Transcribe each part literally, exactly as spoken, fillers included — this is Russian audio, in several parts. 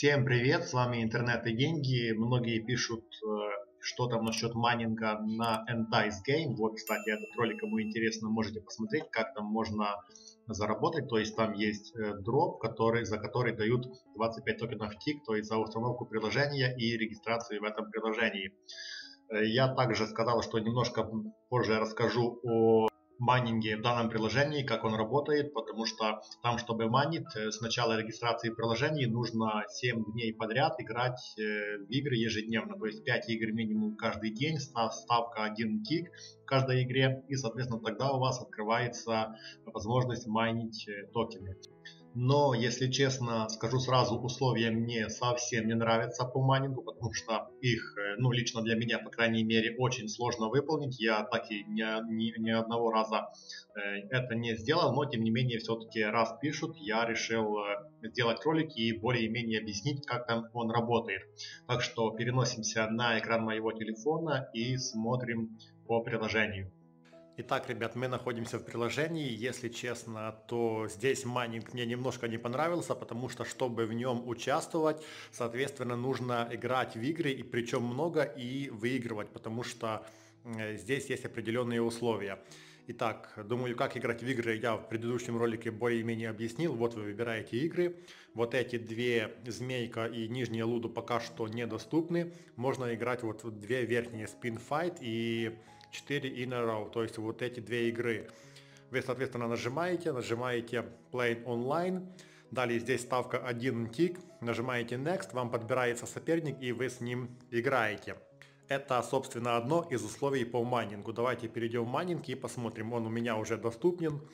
Всем привет, с вами Интернет и деньги. Многие пишут, э, что там насчет майнинга на Entice Game. Вот, кстати, этот ролик, кому интересно, можете посмотреть, как там можно заработать. То есть там есть э, дроп, который, за который дают двадцать пять токенов тик, то есть за установку приложения и регистрацию в этом приложении. Э, я также сказал, что немножко позже расскажу о майнинге в данном приложении, как он работает, потому что там, чтобы майнить, с начала регистрации приложений нужно семь дней подряд играть в игры ежедневно, то есть пять игр минимум каждый день, ставка один тик в каждой игре, и, соответственно, тогда у вас открывается возможность майнить токены. Но, если честно, скажу сразу, условия мне совсем не нравятся по майнингу, потому что их, ну, лично для меня, по крайней мере, очень сложно выполнить. Я так и ни, ни, ни одного раза э, это не сделал, но, тем не менее, все-таки раз пишут, я решил э, сделать ролик и более-менее объяснить, как там он работает. Так что переносимся на экран моего телефона и смотрим по приложению. Итак, ребят, мы находимся в приложении. Если честно, то здесь майнинг мне немножко не понравился, потому что, чтобы в нем участвовать, соответственно, нужно играть в игры, и причем много, и выигрывать, потому что здесь есть определенные условия. Итак, думаю, как играть в игры я в предыдущем ролике более-менее объяснил. Вот вы выбираете игры. Вот эти две, змейка и нижняя луду, пока что недоступны. Можно играть вот в две верхние, Spin Fight и четыре in a row, то есть вот эти две игры. Вы, соответственно, нажимаете, нажимаете Play Online. Далее здесь ставка один тик. Нажимаете Next, вам подбирается соперник, и вы с ним играете. Это, собственно, одно из условий по майнингу. Давайте перейдем в майнинг и посмотрим. Он у меня уже доступен.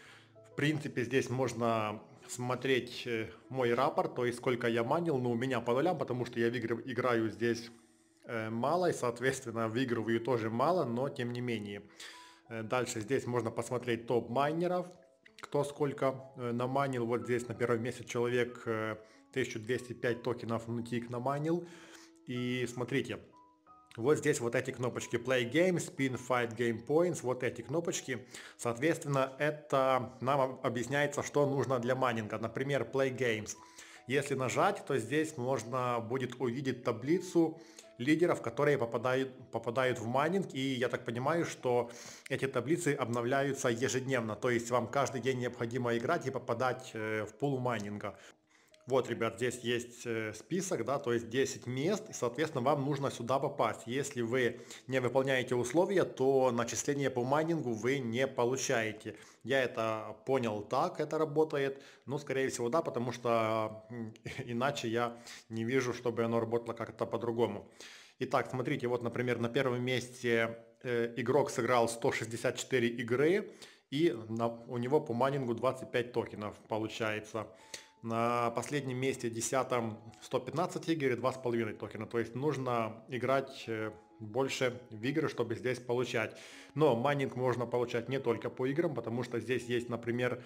В принципе, здесь можно смотреть мой рапорт, то есть сколько я майнил, но у меня по нулям, потому что я в игры играю здесь мало, и, соответственно, выигрываю тоже мало, но тем не менее. Дальше здесь можно посмотреть топ майнеров, кто сколько намайнил. Вот здесь на первом месте человек тысяча двести пять токенов нутик намайнил. И смотрите, вот здесь вот эти кнопочки Play Game, Spin Fight Game Points, вот эти кнопочки. Соответственно, это нам объясняется, что нужно для майнинга. Например, Play Games. Если нажать, то здесь можно будет увидеть таблицу лидеров, которые попадают, попадают в майнинг. И я так понимаю, что эти таблицы обновляются ежедневно. То есть вам каждый день необходимо играть и попадать в пул майнинга. Вот, ребят, здесь есть список, да, то есть десять мест, и, соответственно, вам нужно сюда попасть. Если вы не выполняете условия, то начисление по майнингу вы не получаете. Я это понял, так это работает, но, скорее всего, да, потому что иначе я не вижу, чтобы оно работало как-то по-другому. Итак, смотрите, вот, например, на первом месте э, игрок сыграл сто шестьдесят четыре игры, и на, у него по майнингу двадцать пять токенов получается. На последнем месте, десятом, сто пятнадцать игр и два с половиной токена. То есть нужно играть больше в игры, чтобы здесь получать. Но майнинг можно получать не только по играм, потому что здесь есть, например,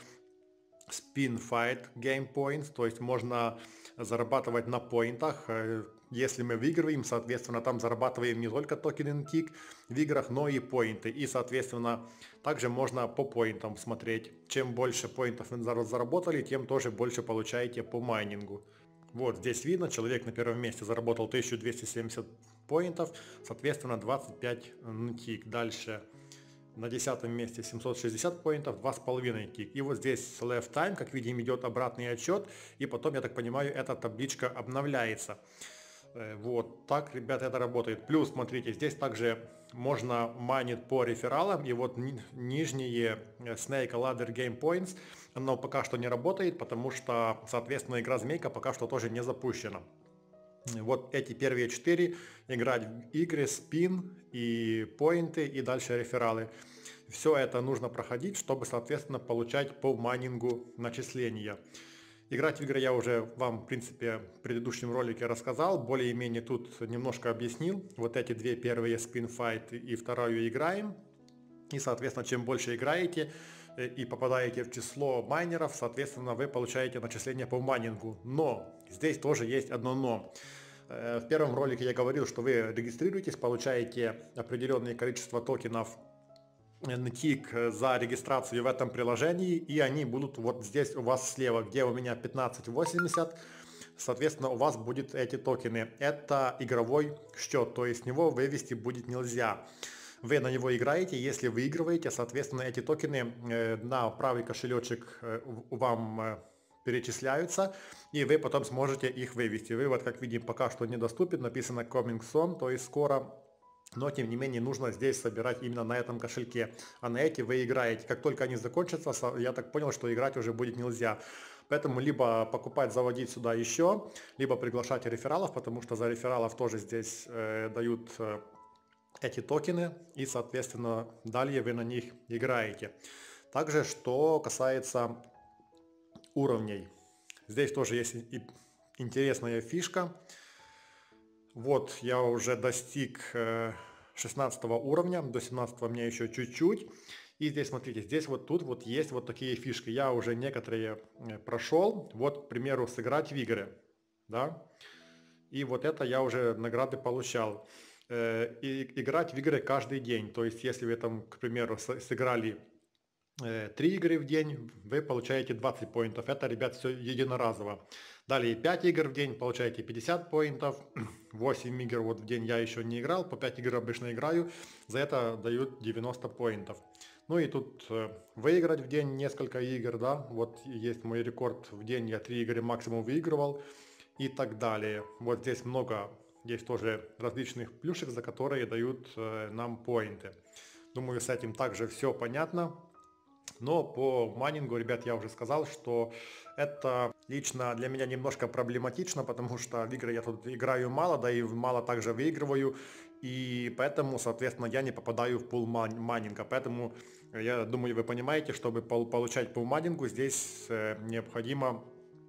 Spin Fight Game Points, то есть можно зарабатывать на поинтах. Если мы выигрываем, соответственно, там зарабатываем не только токен тик в играх, но и поинты. И, соответственно, также можно по поинтам смотреть. Чем больше поинтов вы заработали, тем тоже больше получаете по майнингу. Вот здесь видно, человек на первом месте заработал тысячу двести семьдесят поинтов, соответственно, двадцать пять тик. Дальше на десятом месте семьсот шестьдесят поинтов, два с половиной тик. И вот здесь left time, как видим, идет обратный отчет. И потом, я так понимаю, эта табличка обновляется. Вот так, ребята, это работает. Плюс, смотрите, здесь также можно майнить по рефералам. И вот ни нижние Snake Ladder Game Points, оно пока что не работает, потому что, соответственно, игра Змейка пока что тоже не запущена. Вот эти первые четыре, играть в игры, спин и поинты, и дальше рефералы. Все это нужно проходить, чтобы, соответственно, получать по майнингу начисления. Играть в игры я уже вам, в принципе, в предыдущем ролике рассказал, более-менее тут немножко объяснил. Вот эти две первые Spin Fight и вторую играем. И, соответственно, чем больше играете и попадаете в число майнеров, соответственно, вы получаете начисление по майнингу. Но здесь тоже есть одно но. В первом ролике я говорил, что вы регистрируетесь, получаете определенное количество токенов тик за регистрацию в этом приложении, и они будут вот здесь у вас слева, где у меня пятнадцать восемьдесят. соответственно, у вас будут эти токены. Это игровой счет, то есть с него вывести будет нельзя. Вы на него играете, если выигрываете, соответственно, эти токены э, на правый кошелечек э, вам э, перечисляются, и вы потом сможете их вывести. Вывод, как видим, пока что недоступен, написано coming soon, то есть скоро. Но, тем не менее, нужно здесь собирать именно на этом кошельке. А на эти вы играете. Как только они закончатся, я так понял, что играть уже будет нельзя. Поэтому либо покупать, заводить сюда еще, либо приглашать рефералов, потому что за рефералов тоже здесь э, дают э, эти токены. И, соответственно, далее вы на них играете. Также, что касается уровней. Здесь тоже есть и интересная фишка. Вот я уже достиг шестнадцатого уровня, до семнадцатого мне еще чуть-чуть. И здесь, смотрите, здесь вот тут вот есть вот такие фишки. Я уже некоторые прошел. Вот, к примеру, сыграть в игры. Да? И вот это я уже награды получал. И играть в игры каждый день. То есть, если вы там, к примеру, сыграли три игры в день, вы получаете двадцать поинтов. Это, ребят, все единоразово. Далее пять игр в день, получаете пятьдесят поинтов. восемь игр вот в день я еще не играл, по пять игр обычно играю. За это дают девяносто поинтов. Ну и тут э, выиграть в день несколько игр, да. Вот есть мой рекорд в день, я три игры максимум выигрывал и так далее. Вот здесь много, есть тоже различных плюшек, за которые дают э, нам поинты. Думаю, с этим также все понятно. Но по майнингу, ребят, я уже сказал, что это лично для меня немножко проблематично, потому что в игры я тут играю мало, да и мало также выигрываю, и поэтому, соответственно, я не попадаю в пул майнинга. Поэтому, я думаю, вы понимаете, чтобы получать пул майнингу, здесь необходимо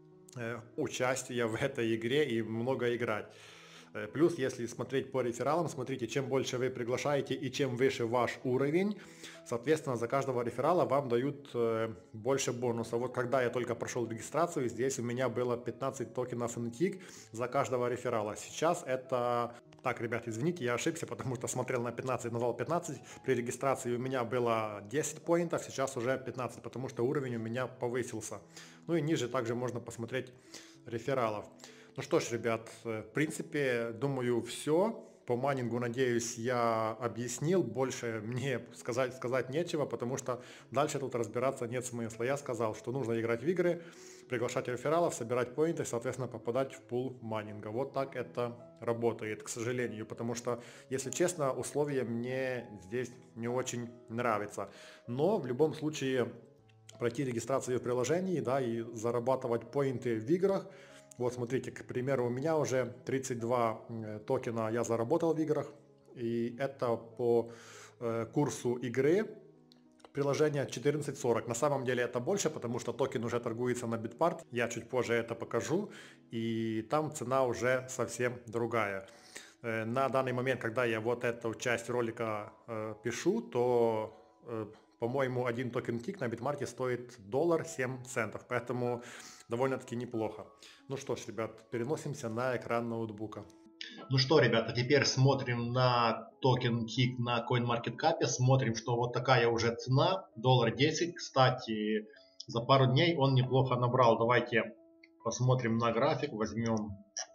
участие в этой игре и много играть. Плюс, если смотреть по рефералам, смотрите, чем больше вы приглашаете и чем выше ваш уровень, соответственно, за каждого реферала вам дают э, больше бонусов. Вот когда я только прошел регистрацию, здесь у меня было пятнадцать токенов эн ти ай за каждого реферала. Сейчас это... Так, ребят, извините, я ошибся, потому что смотрел на пятнадцать, назвал пятнадцать. При регистрации у меня было десять поинтов, сейчас уже пятнадцать, потому что уровень у меня повысился. Ну и ниже также можно посмотреть рефералов. Ну что ж, ребят, в принципе, думаю, все. По майнингу, надеюсь, я объяснил. Больше мне сказать, сказать нечего, потому что дальше тут разбираться нет смысла. Я сказал, что нужно играть в игры, приглашать рефералов, собирать поинты, соответственно, попадать в пул майнинга. Вот так это работает, к сожалению, потому что, если честно, условия мне здесь не очень нравятся. Но в любом случае пройти регистрацию в приложении, да, и зарабатывать поинты в играх. Вот смотрите, к примеру, у меня уже тридцать два токена я заработал в играх, и это по э, курсу игры приложения четырнадцать сорок. На самом деле это больше, потому что токен уже торгуется на Bitpart, я чуть позже это покажу, и там цена уже совсем другая. Э, на данный момент, когда я вот эту часть ролика э, пишу, то... Э, по-моему, один токен тик на Bitmart стоит доллар семь центов, поэтому довольно-таки неплохо. Ну что ж, ребят, переносимся на экран ноутбука. Ну что, ребята, теперь смотрим на токен тик на CoinMarketCap, смотрим, что вот такая уже цена, доллар десять. Кстати, за пару дней он неплохо набрал. Давайте посмотрим на график, возьмем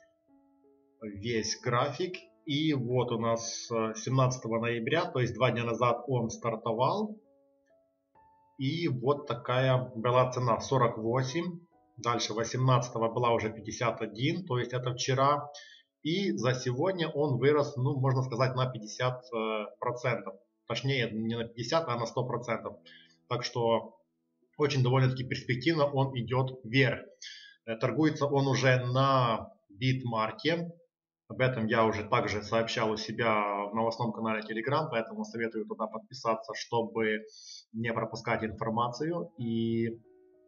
весь график. И вот у нас семнадцатого ноября, то есть два дня назад он стартовал. И вот такая была цена сорок восемь. Дальше восемнадцатого была уже пятьдесят один, то есть это вчера. И за сегодня он вырос, ну, можно сказать, на пятьдесят процентов. Точнее, не на пятьдесят, а на сто процентов. Так что очень довольно-таки перспективно он идет вверх. Торгуется он уже на Bitmart. Об этом я уже также сообщал у себя в новостном канале Telegram, поэтому советую туда подписаться, чтобы не пропускать информацию. И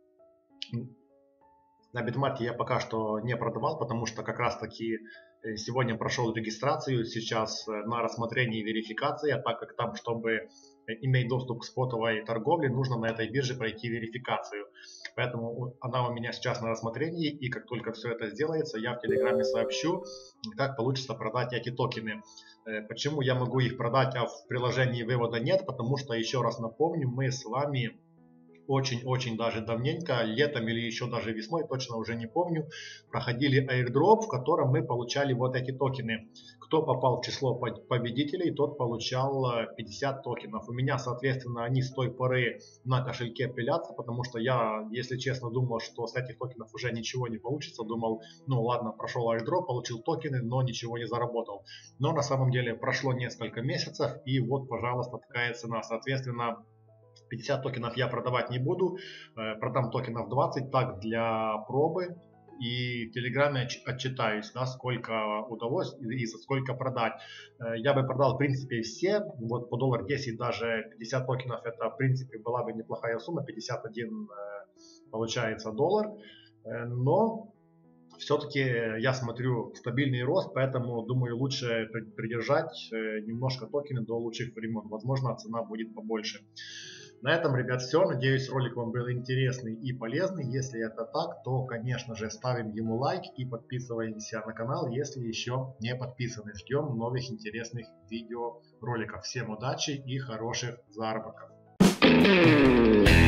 на Bitmart я пока что не продавал, потому что как раз таки сегодня прошел регистрацию, сейчас на рассмотрении верификации, а так как там, чтобы иметь доступ к спотовой торговле, нужно на этой бирже пройти верификацию. Поэтому она у меня сейчас на рассмотрении, и как только все это сделается, я в Телеграме сообщу, как получится продать эти токены. Почему я могу их продать, а в приложении вывода нет? Потому что, еще раз напомню, мы с вами очень-очень даже давненько, летом или еще даже весной, точно уже не помню, проходили airdrop, в котором мы получали вот эти токены. Кто попал в число победителей, тот получал пятьдесят токенов. У меня, соответственно, они с той поры на кошельке пылятся, потому что я, если честно, думал, что с этих токенов уже ничего не получится. Думал, ну ладно, прошел airdrop, получил токены, но ничего не заработал. Но на самом деле прошло несколько месяцев, и вот, пожалуйста, такая цена. Соответственно, пятьдесят токенов я продавать не буду, продам токенов двадцать, так, для пробы. И в Телеграме отчитаюсь, да, сколько удалось и за сколько продать. Я бы продал, в принципе, все. Вот по доллар десять даже пятьдесят токенов, это, в принципе, была бы неплохая сумма. пятьдесят один получается доллар. Но все-таки я смотрю стабильный рост, поэтому думаю, лучше придержать немножко токены до лучших времен. Возможно, цена будет побольше. На этом, ребят, все. Надеюсь, ролик вам был интересный и полезный. Если это так, то, конечно же, ставим ему лайк и подписываемся на канал, если еще не подписаны. Ждем новых интересных видеороликов. Всем удачи и хороших заработков.